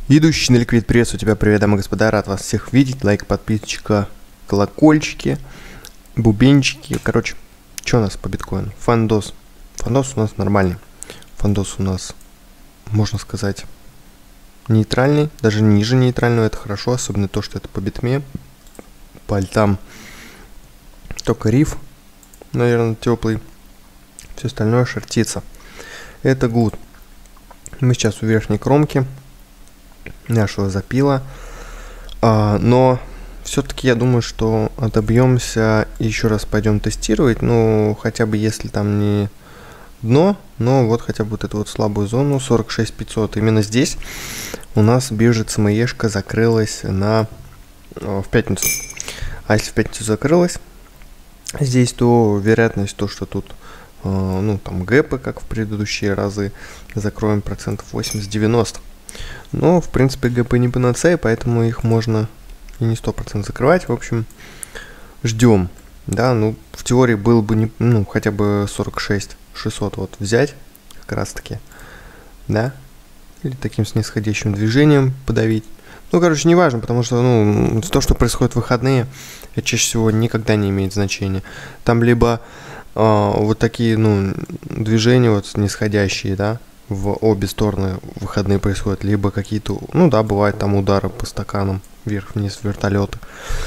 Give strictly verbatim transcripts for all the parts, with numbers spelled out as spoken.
Идущий на ликвид, приветствую тебя, привет, дамы и господа, рад вас всех видеть, лайк, подписчика, колокольчики, бубенчики, короче, что у нас по биткоину? Фандос, фандос у нас нормальный, фандос у нас, можно сказать, нейтральный, даже ниже нейтрального, это хорошо, особенно то, что это по битме, по альтам, только риф, наверное, теплый, все остальное шортится, это good. Мы сейчас у верхней кромки нашего запила, а, но все-таки я думаю, что отобьемся и еще раз пойдем тестировать, ну хотя бы если там не дно, но вот хотя бы вот эту вот слабую зону сорок шесть пятьсот, именно здесь у нас биржа ЦМЕшка закрылась на в пятницу, а если в пятницу закрылась здесь, то вероятность то, что тут ну там гэпы, как в предыдущие разы, закроем процентов восемьдесят-девяносто. Но, в принципе, гэпы не панацея, поэтому их можно и не сто процентов закрывать. В общем, ждем. Да, ну, в теории было бы, не, ну, хотя бы сорок шесть шестьсот вот взять, как раз таки, да, или таким снисходящим движением подавить. Ну, короче, не важно, потому что, ну, то, что происходит в выходные, это чаще всего никогда не имеет значения. Там либо э, вот такие, ну, движения вот снисходящие, да, в обе стороны выходные происходят, либо какие-то, ну да, бывают там удары по стаканам, вверх-вниз, вертолеты.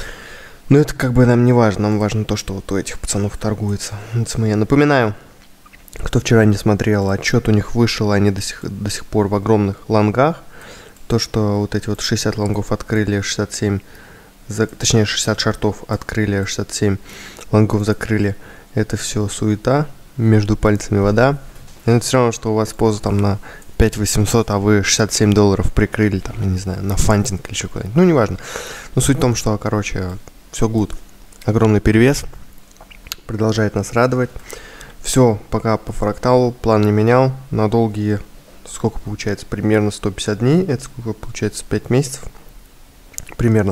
Но это как бы нам не важно, нам важно то, что вот у этих пацанов торгуется. Я напоминаю, кто вчера не смотрел, отчет у них вышел, они до сих, до сих пор в огромных лонгах. То, что вот эти вот шестьдесят лонгов открыли, шестьдесят семь, за, точнее шестьдесят шортов открыли, шестьдесят семь лонгов закрыли, это все суета, между пальцами вода. Это все равно, что у вас поза там на пять восемьсот, а вы шестьдесят семь долларов прикрыли, там, я не знаю, на фандинг или еще куда-нибудь. Ну, неважно. Но суть в том, что, короче, все good. Огромный перевес. Продолжает нас радовать. Все, пока по фракталу. План не менял. На долгие, сколько получается? Примерно сто пятьдесят дней. Это сколько получается? пять месяцев. Примерно.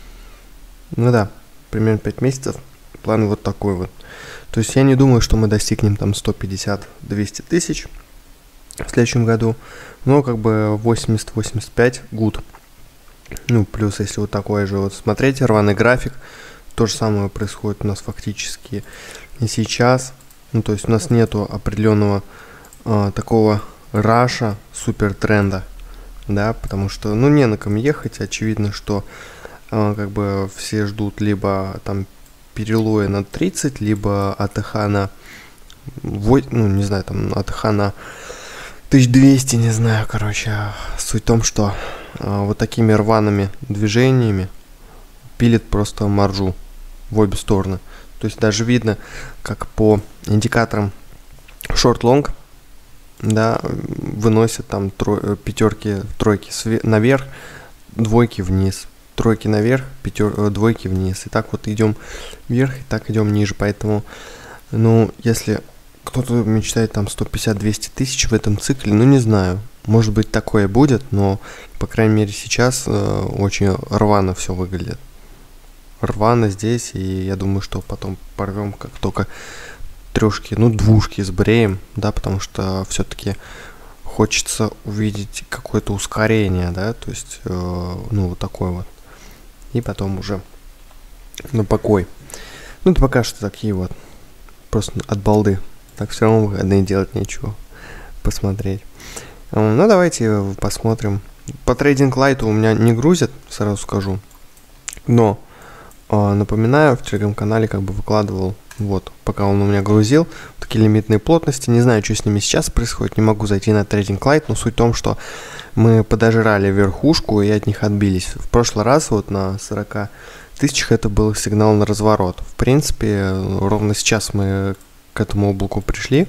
Ну да, примерно пять месяцев. План вот такой вот. То есть я не думаю, что мы достигнем там сто пятьдесят - двести тысяч в следующем году, но как бы восемьдесят - восемьдесят пять good. Ну, плюс если вот такой же вот смотреть, рваный график, то же самое происходит у нас фактически и сейчас. Ну, то есть у нас нету определенного а, такого раша, супер тренда, да, потому что, ну, не на ком ехать, очевидно, что а, как бы все ждут либо там перелоя на тридцать, либо АТХ на, ну, не знаю, там, АТХ на тысяча двести, не знаю, короче. Суть в том, что а, вот такими рваными движениями пилит просто маржу в обе стороны. То есть даже видно, как по индикаторам шорт-лонг, да, выносят там тро- пятерки, тройки наверх, двойки вниз. Тройки наверх, пятер, двойки вниз. И так вот идем вверх, и так идем ниже. Поэтому, ну, если кто-то мечтает там сто пятьдесят - двести тысяч в этом цикле, ну, не знаю. Может быть, такое будет, но, по крайней мере, сейчас э, очень рвано все выглядит. Рвано здесь, и я думаю, что потом порвем как только трешки, ну, двушки с бреем, да, потому что все-таки хочется увидеть какое-то ускорение, да, то есть, э, ну, вот такое вот. И потом уже на покой. Ну, это пока что такие вот. Просто от балды. Так все равно выходные делать нечего. Посмотреть. Ну, давайте посмотрим. По трейдинг лайту у меня не грузят, сразу скажу. Но, э, напоминаю, в телеграм-канале как бы выкладывал, вот, пока он у меня грузил, такие лимитные плотности. Не знаю, что с ними сейчас происходит. Не могу зайти на трейдинг лайт, но суть в том, что мы подожрали верхушку и от них отбились. В прошлый раз вот на сорока тысячах это был сигнал на разворот. В принципе, ровно сейчас мы к этому облаку пришли.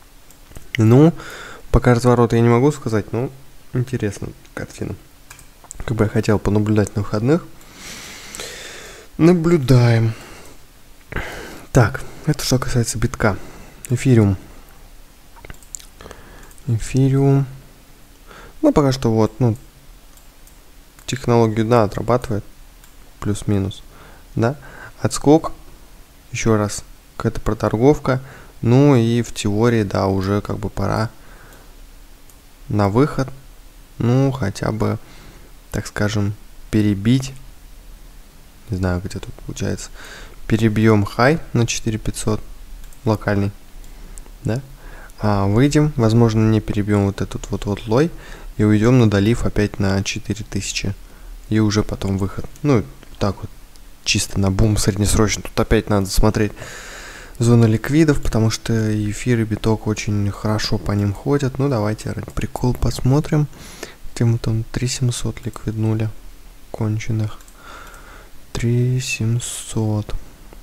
Ну, пока разворота я не могу сказать, но интересно картина. Как бы я хотел понаблюдать на выходных. Наблюдаем. Так, это что касается битка. Эфириум. Эфириум. Ну, пока что вот, ну, технологию, да, отрабатывает, плюс-минус, да, отскок, еще раз, какая-то проторговка, ну и в теории, да, уже как бы пора на выход, ну, хотя бы так скажем, перебить. Не знаю, где тут получается. Перебьем хай на четыре тысячи пятьсот локальный, да? А выйдем, возможно, не перебьем вот этот вот вот лой и уйдем на долив опять на четыре тысячи и уже потом выход. Ну, так вот, чисто на бум среднесрочно. Тут опять надо смотреть зону ликвидов, потому что эфир и биток очень хорошо по ним ходят. Ну, давайте ради прикола посмотрим. Где мы там три тысячи семьсот ликвиднули конченых. три тысячи семьсот.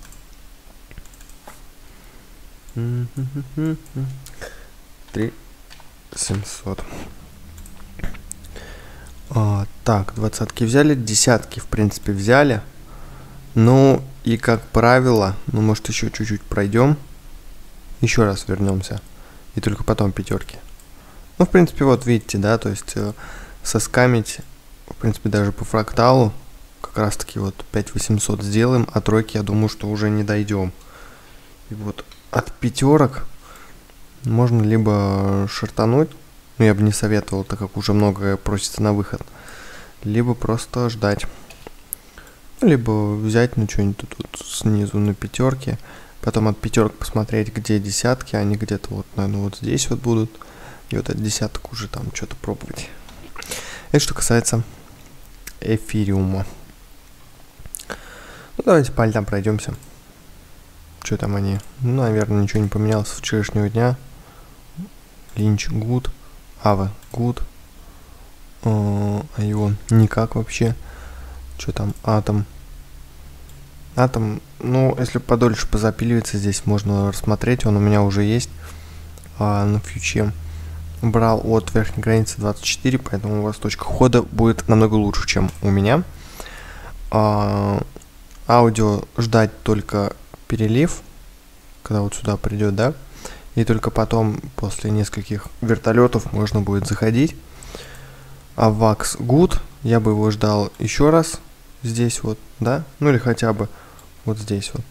три тысячи семьсот. А, так, двадцатки взяли, десятки в принципе взяли. Ну и как правило, ну может еще чуть-чуть пройдем. Еще раз вернемся. И только потом пятерки. Ну в принципе вот видите, да, то есть э, соскамить, в принципе даже по фракталу, как раз таки вот пять тысяч восемьсот сделаем, а тройки я думаю, что уже не дойдем. И вот от пятерок можно либо шортануть, но я бы не советовал, так как уже много просится на выход, либо просто ждать. Либо взять, ну, что-нибудь тут вот снизу на пятерке, потом от пятерок посмотреть, где десятки, они где-то вот, наверное, вот здесь вот будут, и вот от десяток уже там что-то пробовать. Это что касается эфириума. Ну, давайте по альтам пройдемся. Что там они? Ну, наверное, ничего не поменялось с вчерашнего дня. Линч гуд, Ава гуд, Айон никак вообще. Что там? Атом. Атом, ну, если подольше позапиливается, здесь можно рассмотреть. Он у меня уже есть а, на фьюче. Брал от верхней границы двадцать четыре, поэтому у вас точка хода будет намного лучше, чем у меня. А, аудио ждать только перелив, когда вот сюда придет, да. И только потом, после нескольких вертолетов, можно будет заходить. А вакс good, я бы его ждал еще раз. Здесь вот, да, ну или хотя бы вот здесь вот.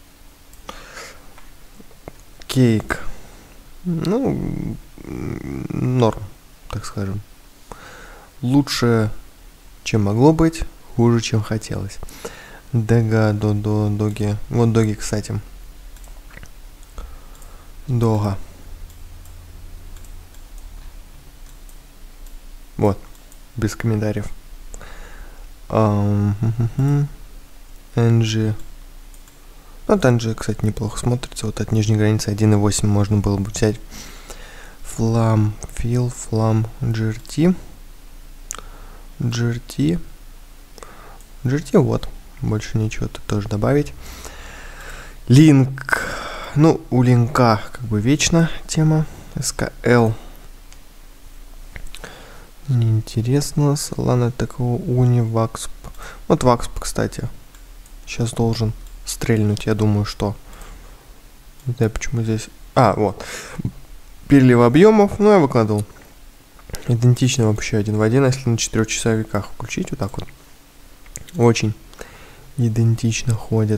Кейк, ну, норм, так скажем. Лучше, чем могло быть, хуже, чем хотелось. Дега, до, до, доги, вот доги, кстати. Дога. Вот, без комментариев. Энджи. Ну, Энджи, кстати, неплохо смотрится. Вот от нижней границы один и восемь можно было бы взять. Флам, Фил, Флам, джи ар ти. джи ар ти. джи ар ти, вот. Больше ничего тут тоже добавить. Линк. Ну, у линка как бы вечно тема. эс ка эл. Неинтересно. Солана такого уни, Ваксп. Вот Ваксп, кстати. Сейчас должен стрельнуть, я думаю, что. Не знаю, почему здесь. А, вот. Перелив объемов. Ну, я выкладывал. Идентично вообще один в один, если на четырехчасовиках включить. Вот так вот. Очень идентично ходит.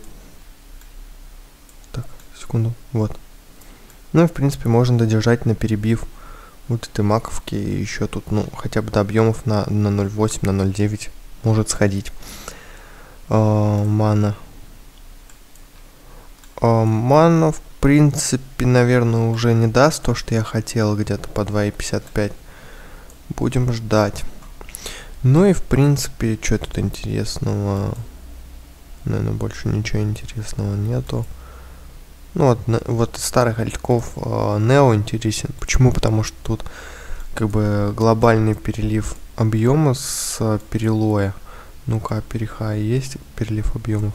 Так, секунду. Вот. Ну и в принципе можно додержать на перебив вот этой маковки. И еще тут, ну, хотя бы до объемов на, на ноль восемь, на ноль девять может сходить. А, мана. А, мана, в принципе, наверное, уже не даст то, что я хотел, где-то по два пятьдесят пять. Будем ждать. Ну и в принципе, что тут интересного? Наверное, больше ничего интересного нету. Ну вот, вот из старых альтков э, Нео интересен. Почему? Потому что тут как бы глобальный перелив объема с э, перелоя. Ну-ка, перехай есть перелив объемов?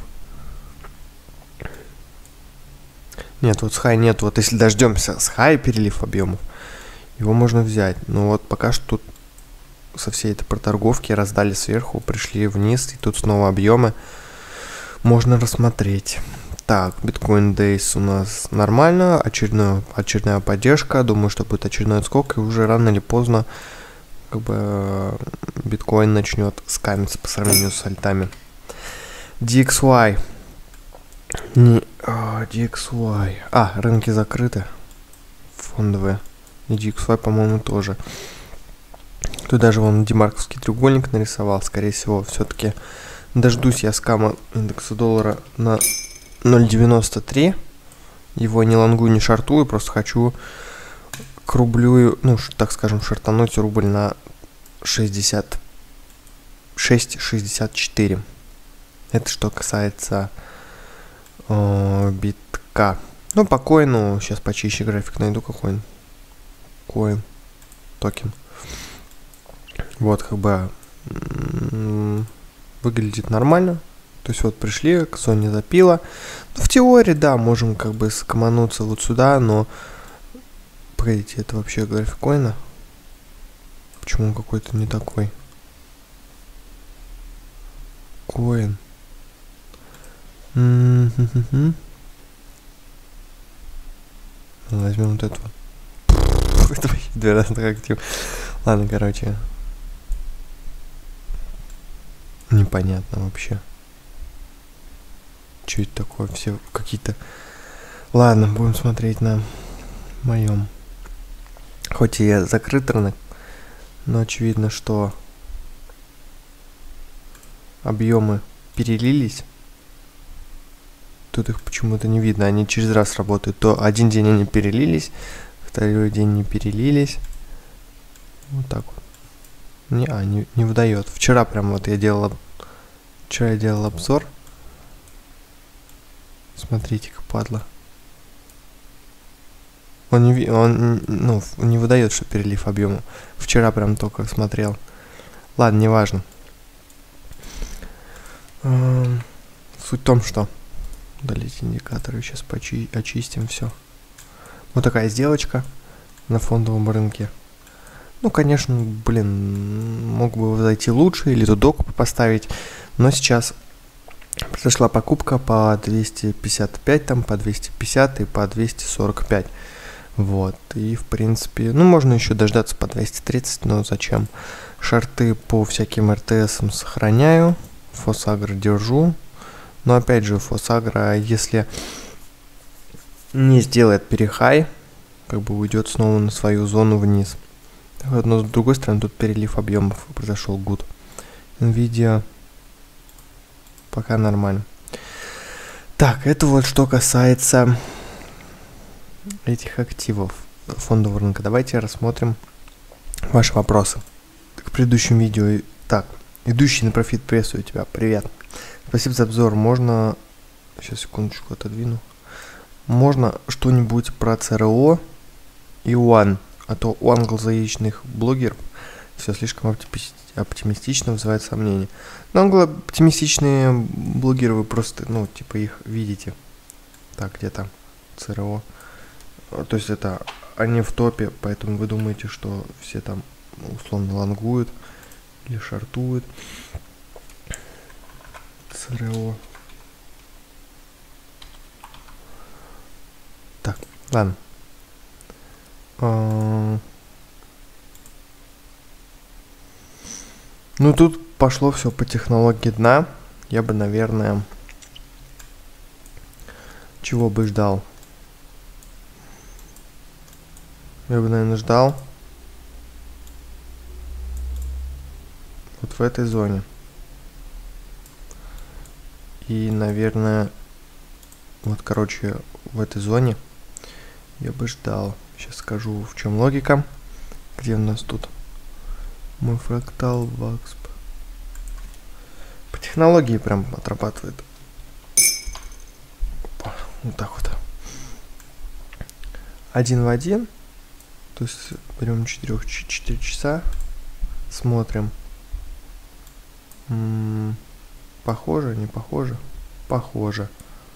Нет, вот с хай нет. Вот если дождемся с хай перелив объемов, его можно взять. Но вот пока что тут со всей этой проторговки раздали сверху, пришли вниз, и тут снова объемы можно рассмотреть. Так, биткоин дейс у нас нормально, очередная, очередная поддержка, думаю, что будет очередной отскок, и уже рано или поздно как бы биткоин начнет скамиться по сравнению с альтами. ди экс уай. Не, а, ди экс уай. А, рынки закрыты. Фондовые. И ди экс уай, по-моему, тоже. Тут даже вон демарковский треугольник нарисовал. Скорее всего, все-таки дождусь я скама индекса доллара на ноль девяносто три. Его не лонгую, не шортую, просто хочу к рублю, ну, так скажем, шортануть рубль на шестьдесят шесть шестьдесят четыре. Это что касается э, битка. Ну, по коину, сейчас почище график найду какой-нибудь. Коин, токен. Вот, как бы м-м, выглядит нормально. То есть вот пришли к зоне запила. Ну, в теории, да, можем как бы скомануться вот сюда, но... Погодите, это вообще график коина? Почему он какой-то не такой? Коин. Mm-hmm. Возьмем вот эту. Это вообще две разных актив. Ладно, короче. Непонятно вообще. Что это такое? Все какие-то... Ладно, будем смотреть на моем. Хоть и я закрыт рынок, но очевидно, что объемы перелились. Тут их почему-то не видно. Они через раз работают. То один день они перелились, второй день не перелились. Вот так вот. Не, а, не, не выдает. Вчера прям вот я делал... Вчера я делал обзор. Смотрите-ка, падла. Он не, он, ну, не выдает, что перелив объема. Вчера прям только смотрел. Ладно, неважно. Эм, суть в том, что... Удалить индикаторы. Сейчас почи очистим все. Вот такая сделочка на фондовом рынке. Ну, конечно, блин, мог бы зайти лучше или тудок поставить. Но сейчас произошла покупка по двести пятьдесят пять, там по двести пятьдесят и по двести сорок пять. Вот. И, в принципе, ну, можно еще дождаться по двести тридцать, но зачем? Шорты по всяким эр тэ эсам сохраняю. Фосагро держу. Но, опять же, Фосагро, если не сделает перехай, как бы уйдет снова на свою зону вниз. Вот, но с другой стороны, тут перелив объемов произошел гуд. Nvidia пока нормально. Так, это вот что касается этих активов фондового рынка. Давайте рассмотрим ваши вопросы к предыдущему видео. Так, идущий на профит, приветствую тебя, привет. Спасибо за обзор. Можно, сейчас секундочку отодвину. Можно что-нибудь про цэ эр о и уан, а то у англоязычных блогеров все слишком оптимистично, вызывает сомнения. Но англооптимистичные блогеры, вы просто, ну, типа их видите. Так, где там цэ эр о? То есть это они в топе, поэтому вы думаете, что все там условно лонгуют или шортуют цэ эр о. Так, ладно. А... Ну тут пошло все по технологии дна. Я бы, наверное, чего бы ждал? Я бы, наверное, ждал вот в этой зоне. И, наверное, вот, короче, в этой зоне я бы ждал. Сейчас скажу, в чем логика. Где у нас тут мой фрактал ваксп. По технологии прям отрабатывает. Опа, вот так вот. Один в один. То есть берем четыре часа. Смотрим. М-м, похоже, не похоже? Похоже.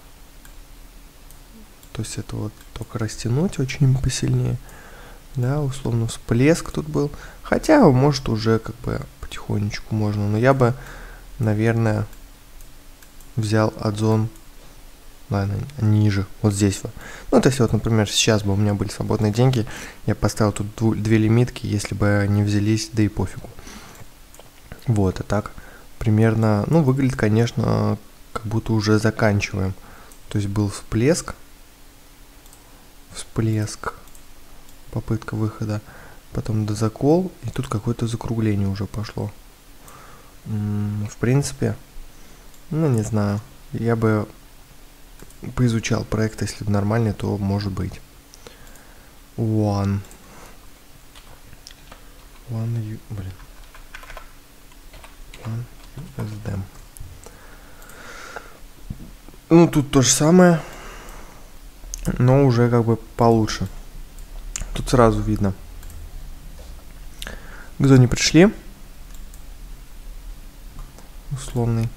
То есть это вот только растянуть очень посильнее. Да, условно всплеск тут был. Хотя, может, уже как бы потихонечку можно. Но я бы, наверное, взял адзон, ладно, ниже, вот здесь вот. Ну, то есть вот, например, сейчас бы у меня были свободные деньги, я поставил тут дву- две лимитки, если бы они взялись, да и пофигу. Вот, а так примерно, ну, выглядит, конечно, как будто уже заканчиваем. То есть был всплеск. Всплеск. Попытка выхода. Потом дозакол, и тут какое-то закругление уже пошло. М-м, в принципе, ну не знаю, я бы поизучал проект, если бы нормальный, то может быть. One. One U, блин. One ю эс ди. Ну, тут то же самое, но уже как бы получше. Тут сразу видно. К зоне пришли. Условный.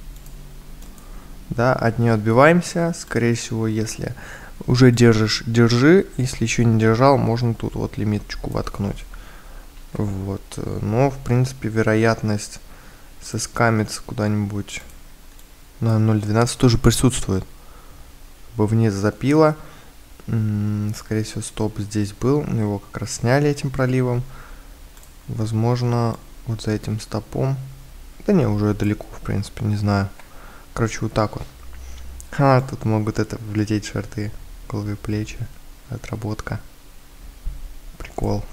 Да, от нее отбиваемся. Скорее всего, если уже держишь, держи. Если еще не держал, можно тут вот лимиточку воткнуть. Вот. Но, в принципе, вероятность соскамиться куда-нибудь на ноль двенадцать тоже присутствует. Вниз запила. Скорее всего, стоп здесь был. Его как раз сняли этим проливом. Возможно, вот за этим стопом. Да не, уже далеко, в принципе, не знаю. Короче, вот так вот. А, тут могут это влететь шорты. Головы, плечи. Отработка. Прикол.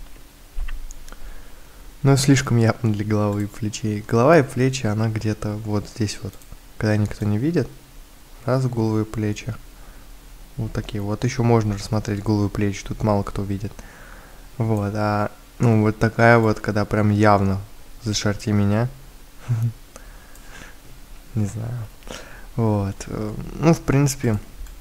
Но слишком явно для головы и плечей. Голова и плечи, она где-то вот здесь вот. Когда никто не видит. Раз, головы и плечи. Вот такие. Вот еще можно рассмотреть голову и плечи. Тут мало кто видит. Вот, а ну вот такая вот, когда прям явно зашорти меня. Не знаю. Вот. Ну, в принципе,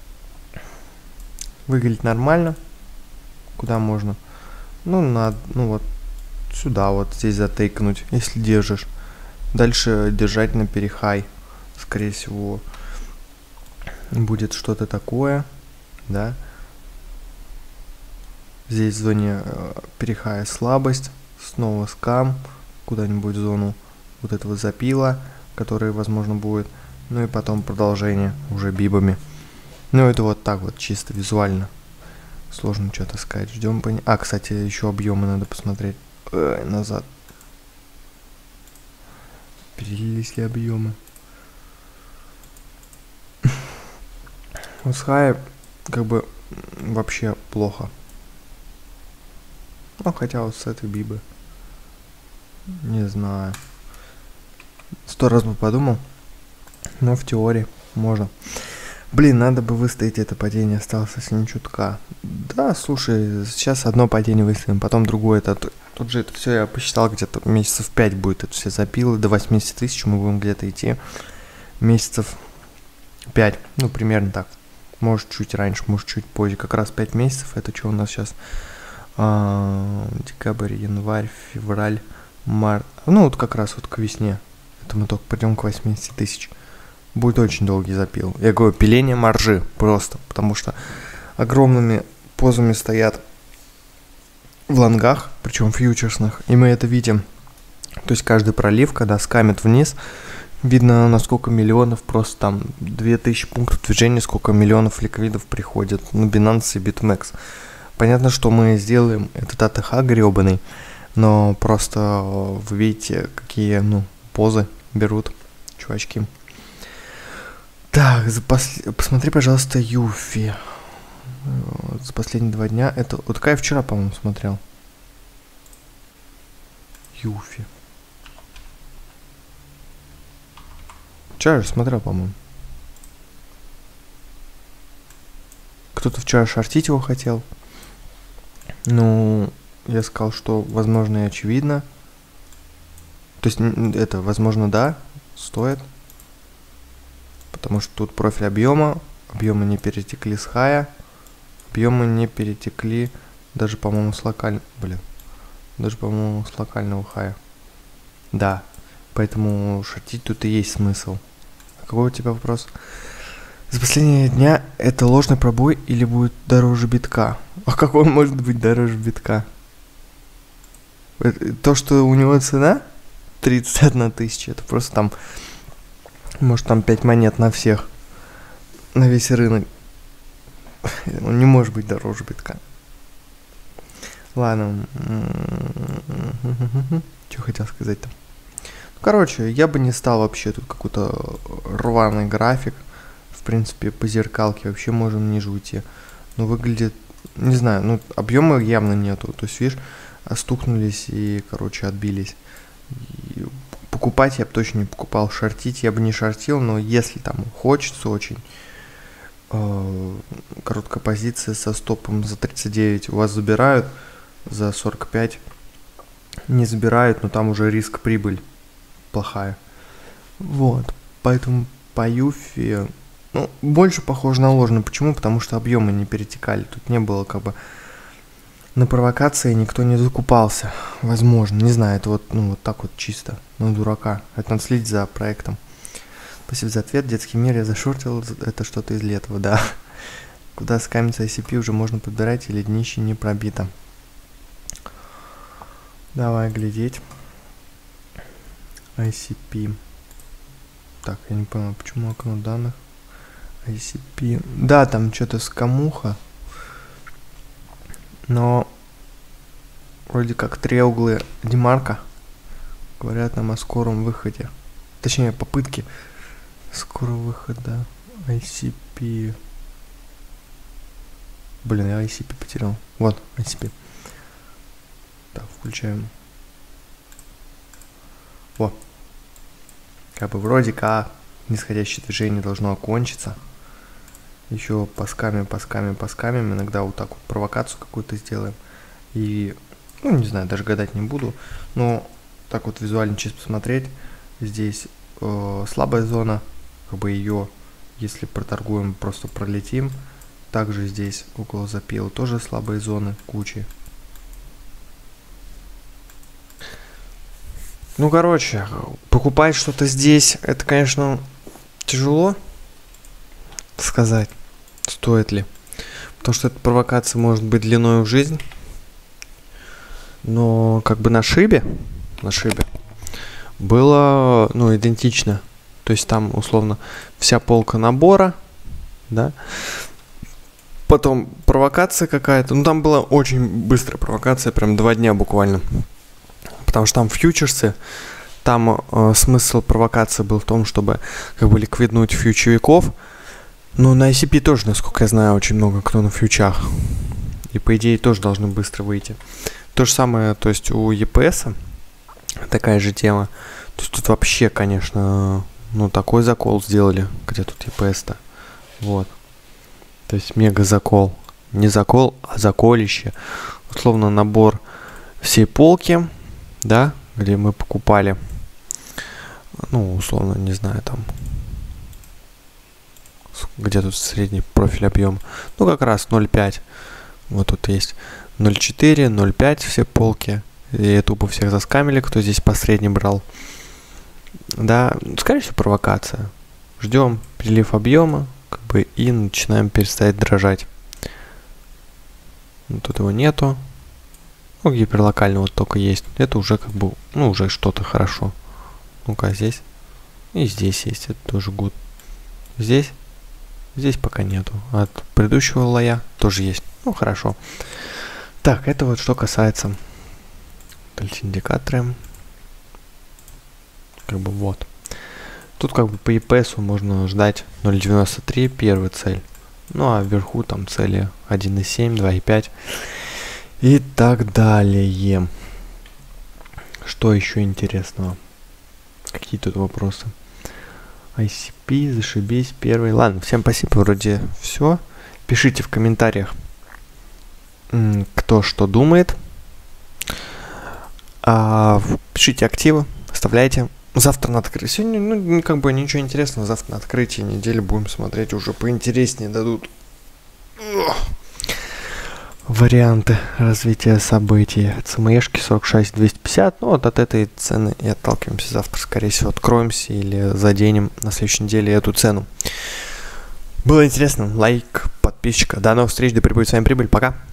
выглядит нормально. Куда можно? Ну, надо, ну вот сюда вот здесь затыкнуть, если держишь. Дальше держать на перехай. Скорее всего, будет что-то такое, да. Здесь в зоне перехая слабость. Снова скам. Куда-нибудь в зону вот этого запила, который, возможно, будет. Ну и потом продолжение уже бибами. Ну это вот так вот, чисто визуально. Сложно что-то сказать. Ждем пони... А, кстати, еще объемы надо посмотреть. Ой, назад. Перелились ли объемы? У Схая как бы вообще плохо. Ну, хотя вот с этой бибы. Не знаю. Сто раз бы подумал. Но в теории можно. Блин, надо бы выстоять это падение. Осталось совсем чутка. Да, слушай, сейчас одно падение выставим, потом другое. Это, тут же это все я посчитал, где-то месяцев пять будет. Это все запилы. До восемьдесят тысяч мы будем где-то идти. Месяцев пять. Ну, примерно так. Может, чуть раньше, может, чуть позже. Как раз пять месяцев. Это что у нас сейчас? А, декабрь, январь, февраль, март. Ну, вот как раз вот к весне. Это мы только придем к восьмидесяти тысяч. Будет очень долгий запил. Я говорю, пиление маржи просто. Потому что огромными позами стоят в лонгах, причем фьючерсных. И мы это видим. То есть каждый пролив, когда скамит вниз, видно, на сколько миллионов, просто там две тысячи пунктов движения, сколько миллионов ликвидов приходит на Binance и BitMEX. Понятно, что мы сделаем этот АТХ гребаный, но просто вы видите, какие, ну, позы берут чувачки. Так, за пос... посмотри, пожалуйста, Юфи. Вот, за последние два дня. Это вот такая вчера, по-моему, смотрел. Юфи. Вчера же смотрел, по-моему. Кто-то вчера шортить его хотел. Ну, я сказал, что возможно и очевидно. То есть это, возможно, да, стоит. Потому что тут профиль объема. Объемы не перетекли с хая. Объемы не перетекли даже, по-моему, с локального... Блин. Даже, по-моему, с локального хая. Да. Поэтому шортить тут и есть смысл. А какой у тебя вопрос? За последние дня это ложный пробой или будет дороже битка? А какой он может быть дороже битка? То, что у него цена тридцать одна тысяча, это просто там, может, там пять монет на всех, на весь рынок. Он не может быть дороже битка. Ладно. Что хотел сказать-то? Короче, я бы не стал вообще тут какой-то рваный график. В принципе, по зеркалке вообще можем ниже уйти. Но выглядит, не знаю, ну, объема явно нету. То есть, видишь, остукнулись и, короче, отбились. И покупать я бы точно не покупал. Шортить я бы не шортил, но если там хочется очень, э, короткая позиция со стопом за тридцать девять у вас забирают, за сорок пять не забирают, но там уже риск-прибыль плохая. Вот, поэтому по Юфи, ну, больше похоже на ложный. Почему? Потому что объемы не перетекали. Тут не было как бы на провокации, никто не закупался. Возможно, не знаю, это вот, ну, вот так вот чисто, на дурака. Это надо следить за проектом. Спасибо за ответ. Детский мир я зашортил, это что-то из этого, да. Куда скамиться ай си пи уже можно подбирать или днище не пробито. Давай глядеть. ай си пи. Так, я не понял, почему окно данных. ай си пи. Да, там что-то скамуха. Но вроде как три углы демарка. Говорят нам о скором выходе. Точнее, попытке скорого выхода ай си пи. Блин, я ай си пи потерял. Вот, ай си пи. Так, включаем. Во. Как бы вроде как нисходящее движение должно окончиться. Еще пасками, пасками, пасками. Иногда вот так вот провокацию какую-то сделаем. И, ну, не знаю, даже гадать не буду. Но так вот визуально чисто посмотреть. Здесь э, слабая зона. Как бы ее, если проторгуем, просто пролетим. Также здесь около запила тоже слабые зоны, кучи. Ну, короче, покупать что-то здесь, это, конечно, тяжело сказать, стоит ли. Потому что эта провокация может быть длиной в жизнь. Но как бы на шибе, на шибе было, ну, идентично. То есть там, условно, вся полка набора, да. Потом провокация какая-то. Ну, там была очень быстрая провокация, прям два дня буквально. Потому что там фьючерсы, там э, смысл провокации был в том, чтобы как бы ликвиднуть фьючериков. Но на ай си пи тоже, насколько я знаю, очень много кто на фьючах. И по идее тоже должны быстро выйти. То же самое, то есть у и пи эс такая же тема. То есть тут вообще, конечно, ну такой закол сделали. Где тут и пи эс-то? Вот. То есть мега закол. Не закол, а заколище. Условно набор всей полки. Да, где мы покупали, ну, условно, не знаю, там, где тут средний профиль объем, ну, как раз ноль пять, вот тут есть ноль четыре, ноль пять все полки, и тупо всех заскамили, кто здесь по средней брал, да, скорее всего, провокация, ждем прилив объема, как бы, и начинаем перестать дрожать, тут его нету. Ну, гиперлокально вот только есть. Это уже как бы, ну, уже что-то хорошо. Ну-ка, здесь. И здесь есть. Это тоже good. Здесь. Здесь пока нету. От предыдущего лоя тоже есть. Ну, хорошо. Так, это вот что касается индикаторы. Как бы вот. Тут как бы по и пи эс можно ждать ноль девяносто три, первая цель. Ну, а вверху там цели один и семь, два и пять. И так далее. Что еще интересного? Какие тут вопросы? ай си пи, зашибись, первый. Ладно, всем спасибо, вроде все. Пишите в комментариях, кто что думает. А, пишите активы, оставляйте. Завтра на открытии. Сегодня, ну, как бы ничего интересного. Завтра на открытии недели будем смотреть. Уже поинтереснее дадут варианты развития событий. ЦМЕшки сорок шесть двести пятьдесят. Ну, вот от этой цены и отталкиваемся. Завтра, скорее всего, откроемся или заденем на следующей неделе эту цену. Было интересно. Лайк, подписчика. До новых встреч. Да пребудет с вами прибыль. Пока.